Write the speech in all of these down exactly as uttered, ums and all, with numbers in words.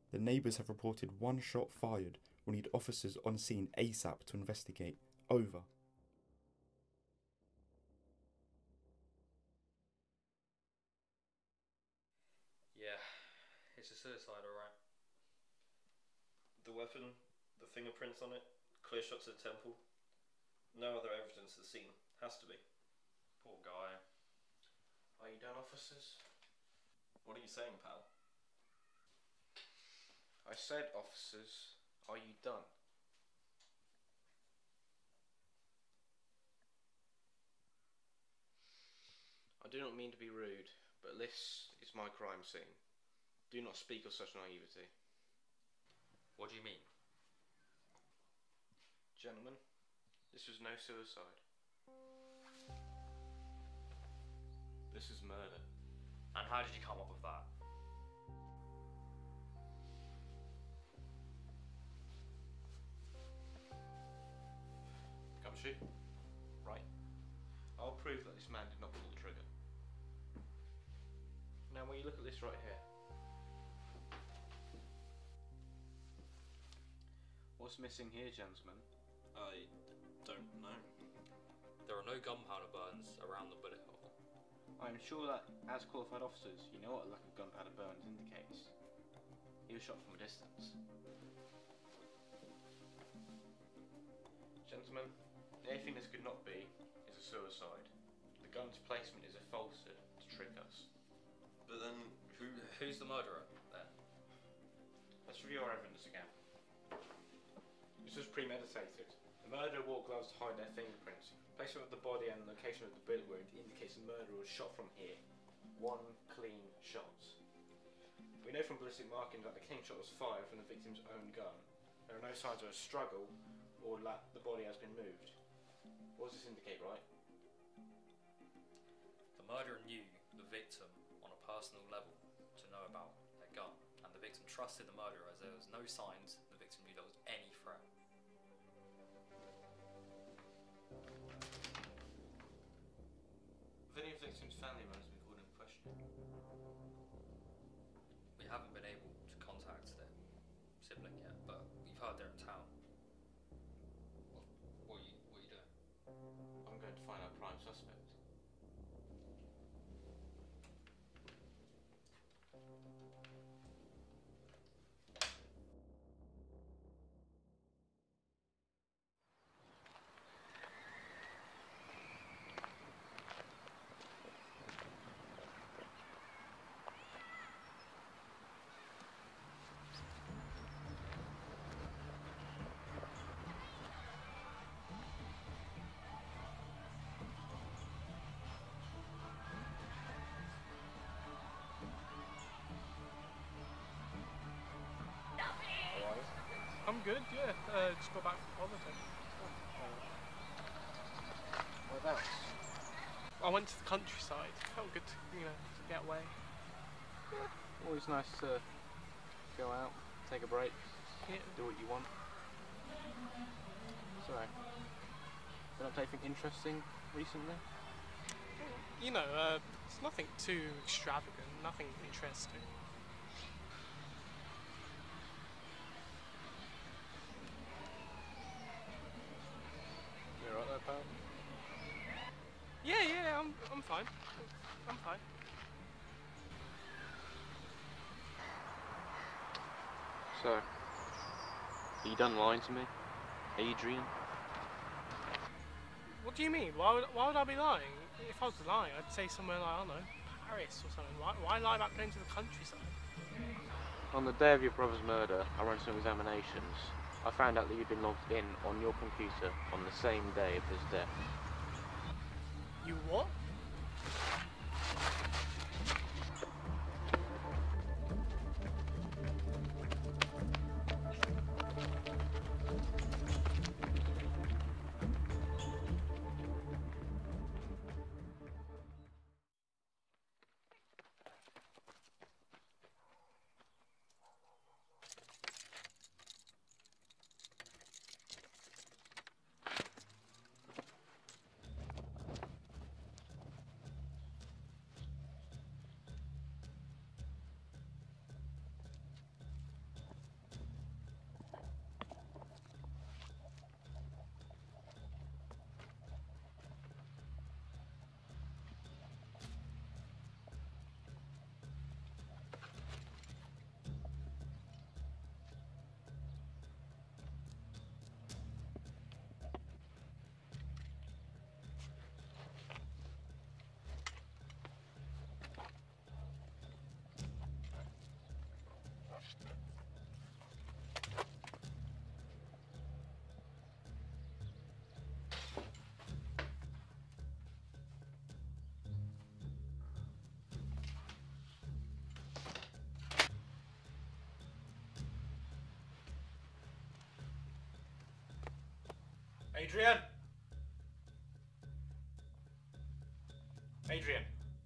The neighbours have reported one shot fired. We need officers on scene ASAP to investigate. Over. Yeah, it's a suicide, alright. The weapon, the fingerprints on it, clear shots of the temple. No other evidence at the scene. Has to be. Poor guy. Are you done, officers? What are you saying, pal? I said, officers, are you done? I do not mean to be rude, but this is my crime scene. Do not speak of such naivety. What do you mean? Gentlemen, this was no suicide. This is murder. And how did you come up with that? Come shoot. Right. I'll prove that this man did not pull the trigger. Now when you look at this right here. What's missing here, gentlemen? I don't know. There are no gunpowder burns around the bullet hole. I am sure that, as qualified officers, you know what a lack of gunpowder burns indicates. He was shot from a distance. Gentlemen, anything this could not be is a suicide. The gun's placement is a falsehood to trick us. But then, who... Who's the murderer, then? Let's review our evidence again. This was premeditated. The murderer wore gloves to hide their fingerprints. Placement of the body and location of the bullet wound indicates the murderer was shot from here. One clean shot. We know from ballistic markings that the clean shot was fired from the victim's own gun. There are no signs of a struggle or that the body has been moved. What does this indicate, right? The murderer knew the victim on a personal level to know about their gun, and the victim trusted the murderer as there was no signs the victim knew there was any threat. Have any of the victim's family members been called into question? We haven't been able to contact their sibling yet, but we've heard they're in town. What, what, are, you, what are you doing? I'm going to find our prime suspect. I'm good, yeah. Uh, just got back from holiday. Whereabouts? I went to the countryside. Felt good to, you know, to get away. Yeah, always nice to go out, take a break, Yeah. do what you want. Sorry. Been up to anything interesting recently? You know, uh, it's nothing too extravagant, nothing interesting. You alright there, pal? Yeah, yeah, I'm, I'm fine. I'm fine. So, are you done lying to me, Adrian? What do you mean? Why would, why would I be lying? If I was lying, I'd say somewhere like, I don't know, Paris or something. Why, why lie about going to the countryside? On the day of your brother's murder, I ran some examinations. I found out that you'd been logged in on your computer on the same day of his death. You what? Adrian! Adrian!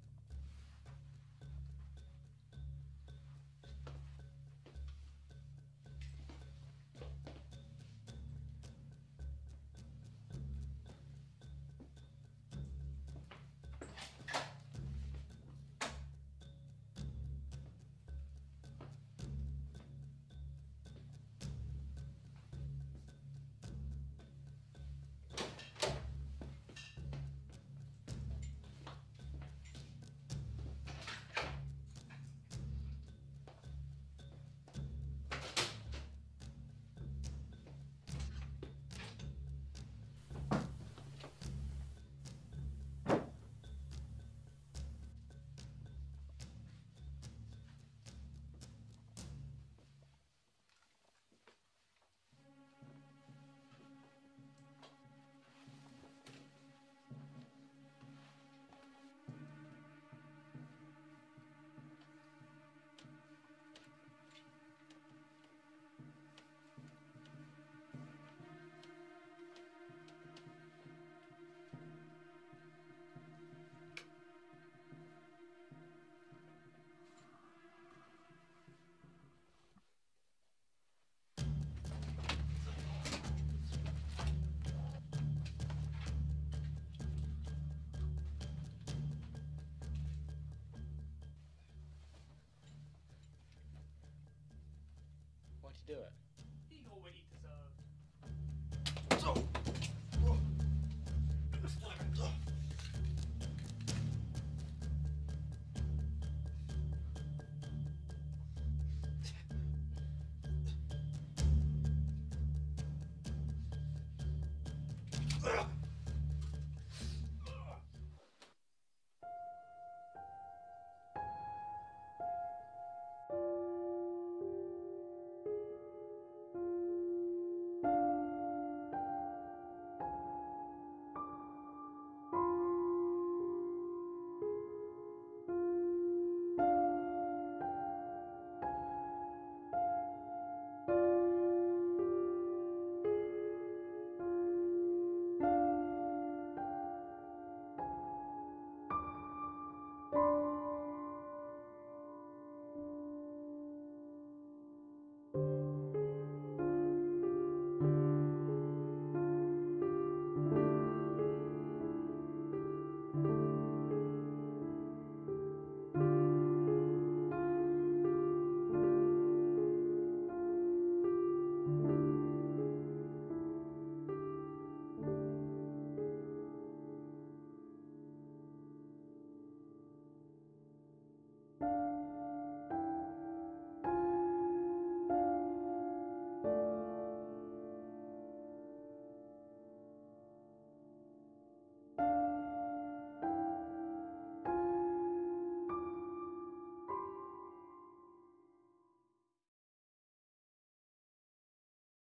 Why'd you do it? He got what he deserved. Ugh.